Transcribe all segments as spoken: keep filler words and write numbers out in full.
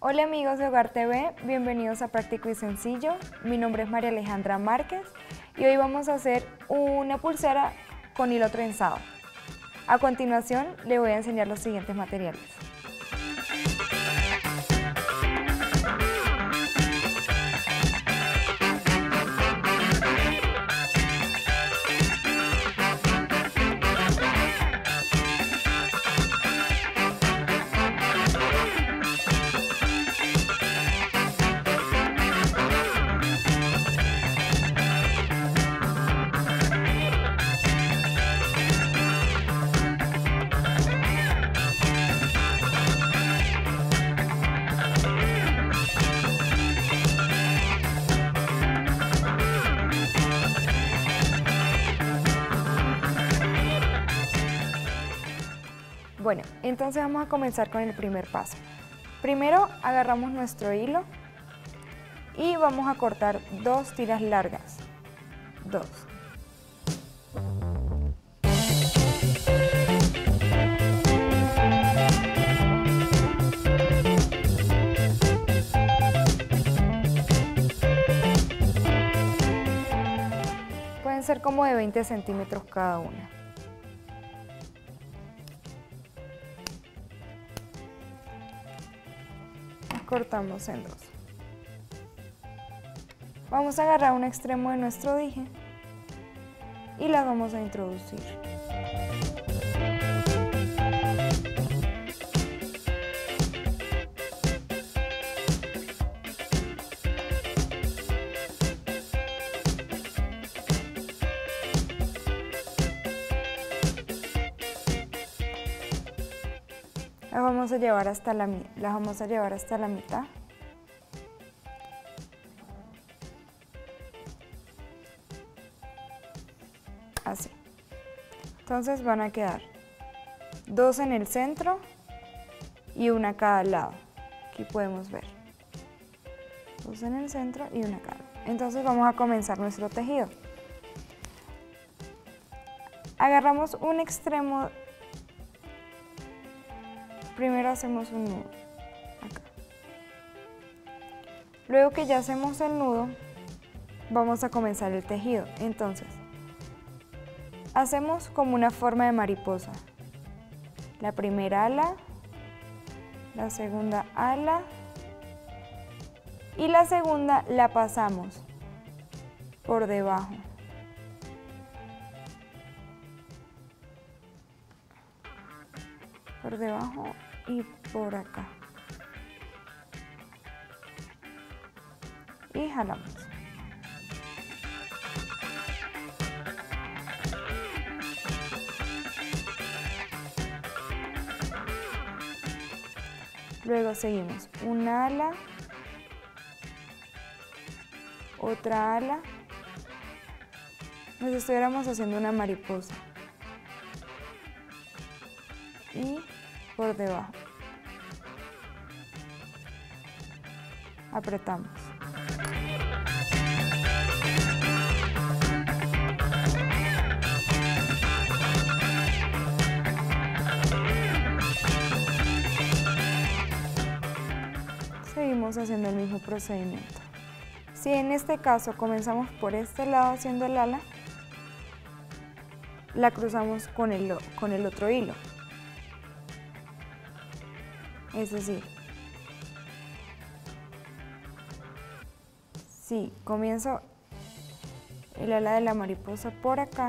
Hola amigos de Hogar T V, bienvenidos a Práctico y Sencillo. Mi nombre es María Alejandra Márquez y hoy vamos a hacer una pulsera con hilo trenzado. A continuación le voy a enseñar los siguientes materiales. Bueno, entonces vamos a comenzar con el primer paso. Primero agarramos nuestro hilo y vamos a cortar dos tiras largas. Dos. Pueden ser como de veinte centímetros cada una. Cortamos en dos. Vamos a agarrar un extremo de nuestro dije y las vamos a introducir. Las vamos a llevar hasta la, las vamos a llevar hasta la mitad. Así. Entonces van a quedar dos en el centro y una a cada lado. Aquí podemos ver. Dos en el centro y una a cada lado. Entonces vamos a comenzar nuestro tejido. Agarramos un extremo. Primero hacemos un nudo, acá. Luego que ya hacemos el nudo, vamos a comenzar el tejido. Entonces, hacemos como una forma de mariposa. La primera ala, la segunda ala y la segunda la pasamos por debajo. Por debajo y por acá. Y jalamos. Luego seguimos una ala, otra ala. Nos estuviéramos haciendo una mariposa. Y por debajo. Apretamos. Seguimos haciendo el mismo procedimiento. Si en este caso comenzamos por este lado haciendo el ala, la cruzamos con el, con el otro hilo. Es decir, si comienzo el ala de la mariposa por acá,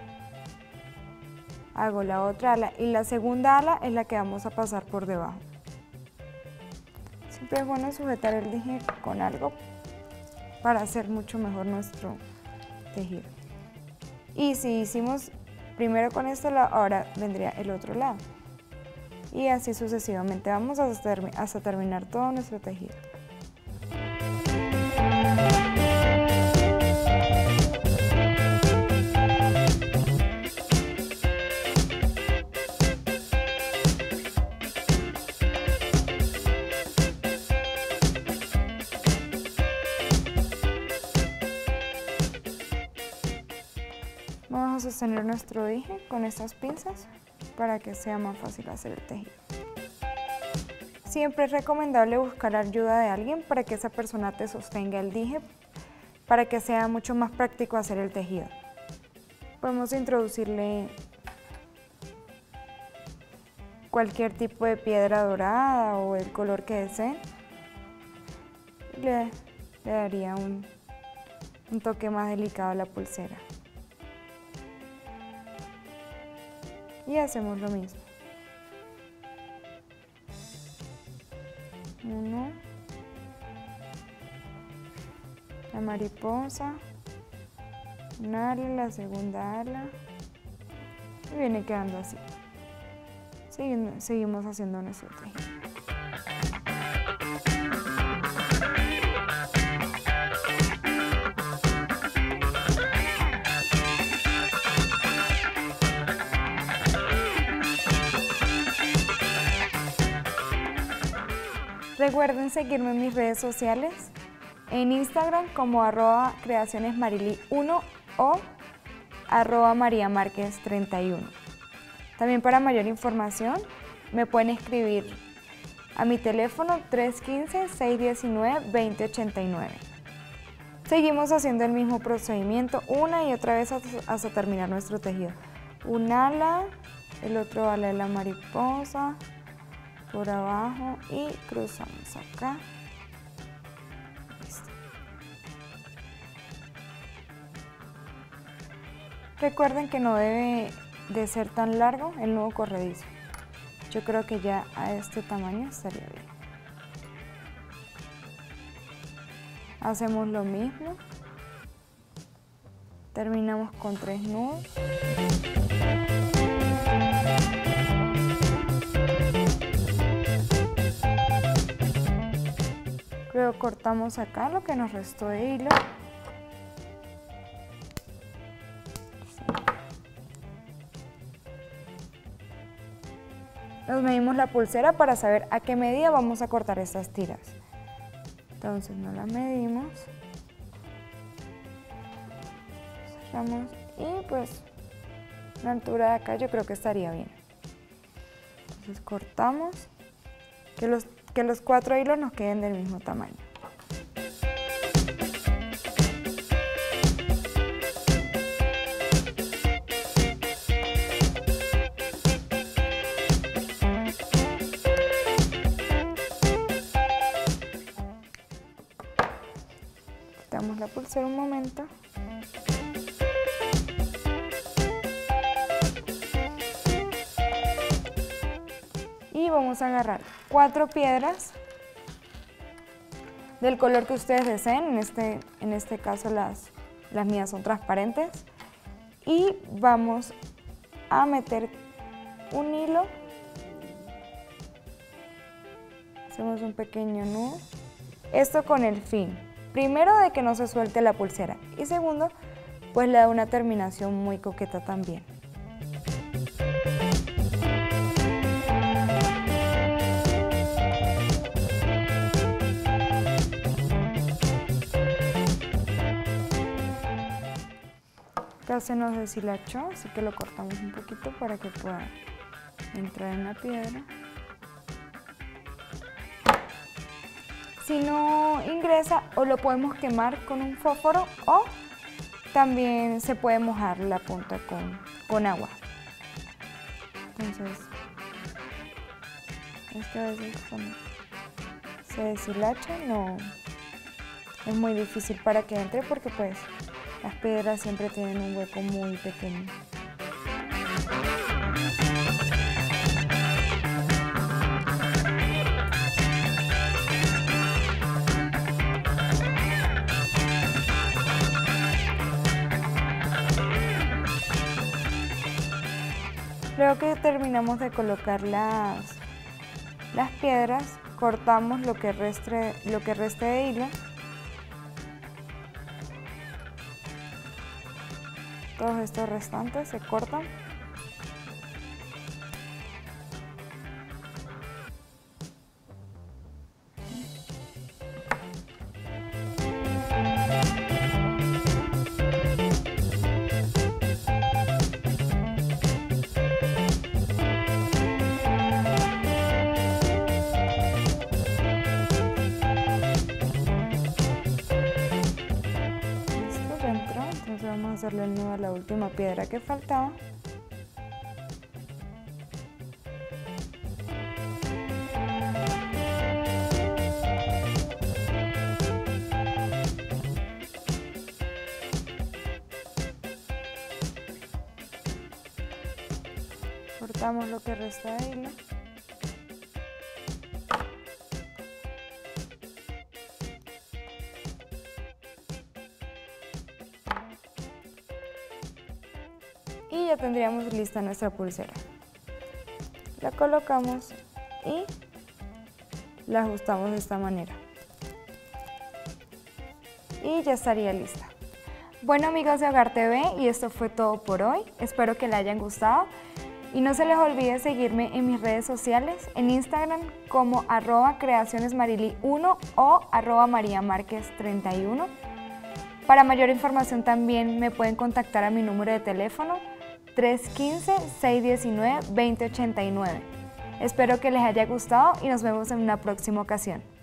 hago la otra ala y la segunda ala es la que vamos a pasar por debajo. Siempre es bueno sujetar el dije con algo para hacer mucho mejor nuestro tejido. Y si hicimos primero con este lado, ahora vendría el otro lado. Y así sucesivamente. Vamos hasta, hasta terminar todo nuestro tejido. Vamos a sostener nuestro dije con estas pinzas para que sea más fácil hacer el tejido. Siempre es recomendable buscar ayuda de alguien para que esa persona te sostenga el dije, para que sea mucho más práctico hacer el tejido. Podemos introducirle cualquier tipo de piedra dorada o el color que deseen. Le, le daría un, un toque más delicado a la pulsera. Y hacemos lo mismo. Uno. La mariposa. Un ala, la segunda ala. Y viene quedando así. Seguimos, seguimos haciendo nuestro tejido. Recuerden seguirme en mis redes sociales, en Instagram como arroba creacionesmarily uno o arroba mariamarquez treinta y uno. También para mayor información me pueden escribir a mi teléfono tres uno cinco, seis uno nueve, dos cero ocho nueve. Seguimos haciendo el mismo procedimiento una y otra vez hasta, hasta terminar nuestro tejido. Un ala, el otro ala de la mariposa, por abajo y cruzamos acá. Listo. Recuerden que no debe de ser tan largo el nudo corredizo. Yo creo que ya a este tamaño estaría bien. Hacemos lo mismo. Terminamos con tres nudos. Luego cortamos acá lo que nos restó de hilo. Nos medimos la pulsera para saber a qué medida vamos a cortar estas tiras. Entonces nos la medimos. Cerramos y pues la altura de acá yo creo que estaría bien. Entonces cortamos, que los que los cuatro hilos nos queden del mismo tamaño. Quitamos la pulsera un momento. Y vamos a agarrar cuatro piedras del color que ustedes deseen. En este, en este caso las, las mías son transparentes. Y vamos a meter un hilo. Hacemos un pequeño nudo. Esto con el fin, primero, de que no se suelte la pulsera. Y segundo, pues le da una terminación muy coqueta también. Acá se nos deshilachó, así que lo cortamos un poquito para que pueda entrar en la piedra. Si no ingresa, o lo podemos quemar con un fósforo o también se puede mojar la punta con, con agua. Entonces, esto a veces cuando se deshilacha no es muy difícil para que entre porque pues las piedras siempre tienen un hueco muy pequeño. Luego que terminamos de colocar las, las piedras, cortamos lo que reste, lo que reste de hilo. Todos estos restantes se cortan. Entonces vamos a hacerle el nudo a la última piedra que faltaba. Cortamos lo que resta de hilo. Y ya tendríamos lista nuestra pulsera. La colocamos y la ajustamos de esta manera. Y ya estaría lista. Bueno, amigos de Hogar T V, y esto fue todo por hoy. Espero que les hayan gustado. Y no se les olvide seguirme en mis redes sociales, en Instagram como arroba creacionesmarily uno o arroba mariamarquez treinta y uno. Para mayor información también me pueden contactar a mi número de teléfono tres uno cinco, seis uno nueve, dos cero ocho nueve. Espero que les haya gustado y nos vemos en una próxima ocasión.